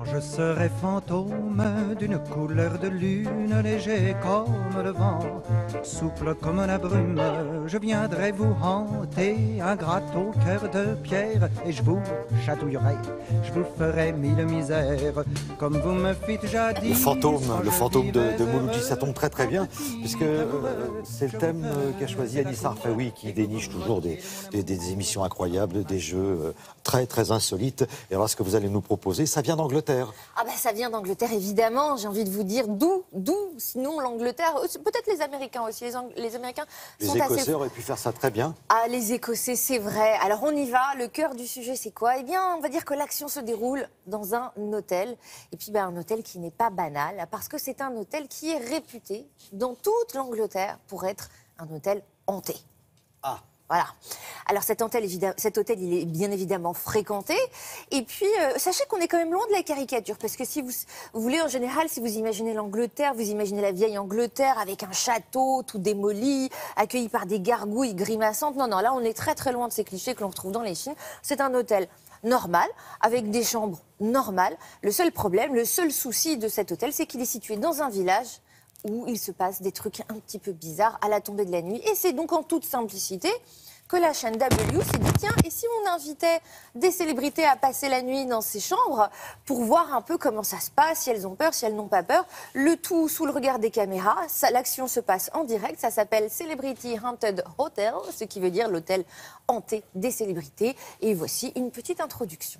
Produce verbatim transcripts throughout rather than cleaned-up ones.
Je serai fantôme d'une couleur de lune, léger comme le vent, souple comme la brume. Je viendrai vous hanter, ingrate au cœur de pierre, et je vous chatouillerai, je vous ferai mille misères, comme vous me fîtes jadis. Le fantôme, le fantôme de, de Mouloudji, ça tombe très très bien, puisque euh, c'est le thème euh, qu'a choisi Anissa Arfaoui, qui déniche toujours des, des, des émissions incroyables, des jeux euh, très très insolites. Et alors, ce que vous allez nous proposer, ça vient d'Angleterre. Ah ben, ça vient d'Angleterre, évidemment. J'ai envie de vous dire d'où, d'où, sinon l'Angleterre, peut-être les Américains aussi. Les, Ang les Américains les sont Écossais assez... auraient pu faire ça très bien. Ah, les Écossais, c'est vrai. Alors, on y va. Le cœur du sujet, c'est quoi? Eh bien, on va dire que l'action se déroule dans un hôtel. Et puis, ben, un hôtel qui n'est pas banal, parce que c'est un hôtel qui est réputé dans toute l'Angleterre pour être un hôtel hanté. Ah. Voilà. Alors cet hôtel, cet hôtel, il est bien évidemment fréquenté. Et puis, euh, sachez qu'on est quand même loin de la caricature. Parce que si vous, vous voulez, en général, si vous imaginez l'Angleterre, vous imaginez la vieille Angleterre avec un château tout démoli, accueilli par des gargouilles grimaçantes. Non, non, là, on est très très loin de ces clichés que l'on retrouve dans les films. C'est un hôtel normal, avec des chambres normales. Le seul problème, le seul souci de cet hôtel, c'est qu'il est situé dans un village où il se passe des trucs un petit peu bizarres à la tombée de la nuit. Et c'est donc en toute simplicité que la chaîne W s'est dit, tiens, et si on invitait des célébrités à passer la nuit dans ces chambres pour voir un peu comment ça se passe, si elles ont peur, si elles n'ont pas peur, le tout sous le regard des caméras. L'action se passe en direct, ça s'appelle Celebrity Haunted Hotel, ce qui veut dire l'hôtel hanté des célébrités. Et voici une petite introduction.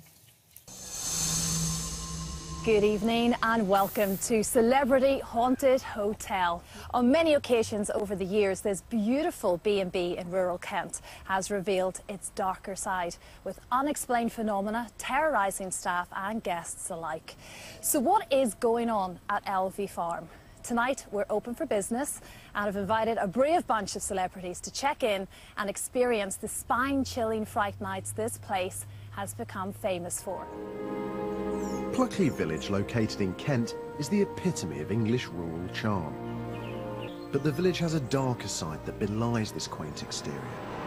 Good evening and welcome to Celebrity Haunted Hotel. On many occasions over the years, this beautiful B and B in rural Kent has revealed its darker side, with unexplained phenomena terrorising staff and guests alike. So what is going on at L V Farm? Tonight, we're open for business and have invited a brave bunch of celebrities to check in and experience the spine-chilling fright nights this place has become famous for. Pluckley Village, located in Kent, is the epitome of English rural charm. But the village has a darker side that belies this quaint exterior.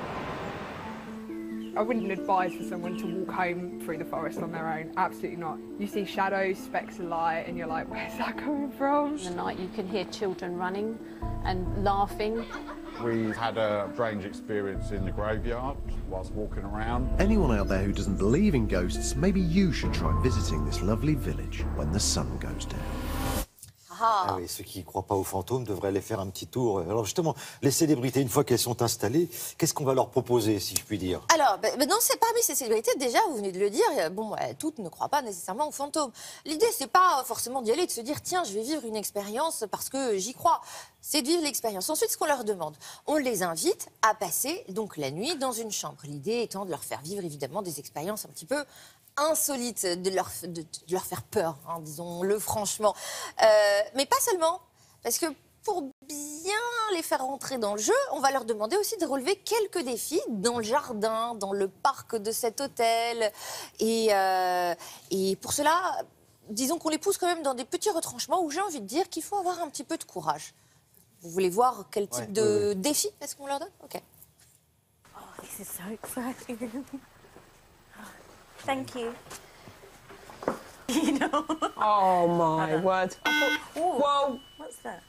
I wouldn't advise for someone to walk home through the forest on their own. Absolutely not. You see shadows, specks of light, and you're like, where's that coming from? In the night you can hear children running and laughing. We had a strange experience in the graveyard whilst walking around. Anyone out there who doesn't believe in ghosts, maybe you should try visiting this lovely village when the sun goes down. Ah oui, ceux qui ne croient pas aux fantômes devraient aller faire un petit tour. Alors justement, les célébrités, une fois qu'elles sont installées, qu'est-ce qu'on va leur proposer, si je puis dire? Alors, ben, ben non, c'est parmi ces célébrités, déjà, vous venez de le dire, bon, ben, toutes ne croient pas nécessairement aux fantômes. L'idée, c'est pas forcément d'y aller, de se dire, tiens, je vais vivre une expérience parce que j'y crois. C'est de vivre l'expérience. Ensuite, ce qu'on leur demande, on les invite à passer donc la nuit dans une chambre. L'idée étant de leur faire vivre, évidemment, des expériences un petit peu insolites, de leur, de, de leur faire peur, hein, disons-le franchement. Euh, mais pas seulement, parce que pour bien les faire rentrer dans le jeu, on va leur demander aussi de relever quelques défis dans le jardin, dans le parc de cet hôtel. Et, euh, et pour cela, disons qu'on les pousse quand même dans des petits retranchements où j'ai envie de dire qu'il faut avoir un petit peu de courage. Vous voulez voir quel type ouais, de oui, oui. défi est-ce qu'on leur donne? Ok. Oh, this is so exciting. Thank you. You know. Oh my word. Thought, whoa. What's that?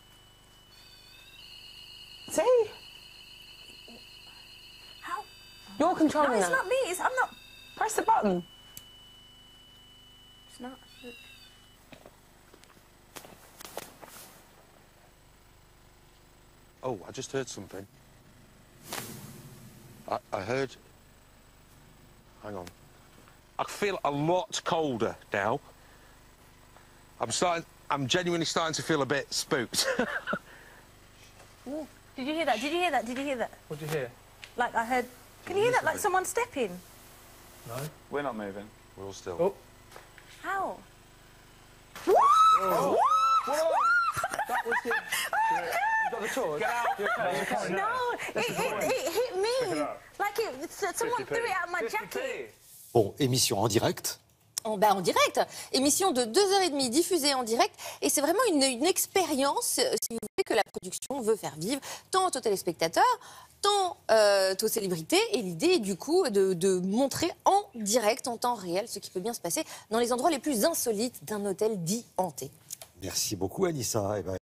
See? How? You're controlling no, it's that. not me. It's, I'm not. Press the button. It's not. Oh, I just heard something. I, I heard... Hang on. I feel a lot colder now. I'm starting... I'm genuinely starting to feel a bit spooked. Ooh. Did you hear that? Did you hear that? Did you hear that? What did you hear? Like I heard... Can you hear that? Like someone stepping? No. We're not moving. We're all still. Oh. How? Whoa! Whoa! Whoa! That was it. You got the torch? Get out! Okay. No, it, it, it hit me. Like it, someone threw it out of my jacket. Bon, émission en direct, En, bah, en direct, émission de deux heures trente diffusée en direct, et c'est vraiment une, une expérience, euh, si vous voulez, que la production veut faire vivre, tant aux téléspectateurs, tant euh, aux célébrités, et l'idée est du coup de, de montrer en direct, en temps réel, ce qui peut bien se passer dans les endroits les plus insolites d'un hôtel dit hanté. Merci beaucoup, Anissa. Eh ben...